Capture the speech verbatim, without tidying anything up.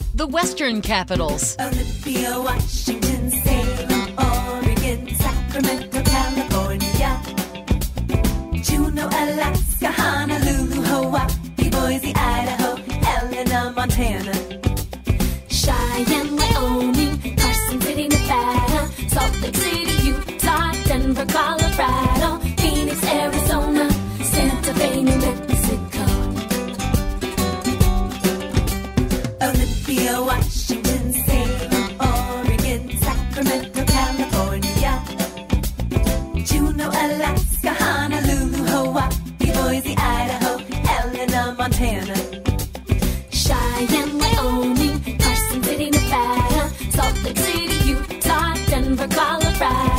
the Western capitals. Olympia, Washington, Salem, Oregon, Sacramento, California, Juneau, Alaska, Honolulu, Hawaii, Boise, Idaho, Helena, Montana, Cheyenne, Wyoming, Carson City, Nevada, Salt Lake City, Utah, Denver, Colorado, Phoenix, Arizona, Santa Fe, New Mexico. Olympia, Washington, Salem, Oregon, Sacramento, California, Juneau, Alaska, Honolulu, Hawaii, Boise, Idaho, Helena, Montana, Cheyenne, Wyoming, Carson City, Nevada, Salt Lake City, Utah, Denver, Colorado.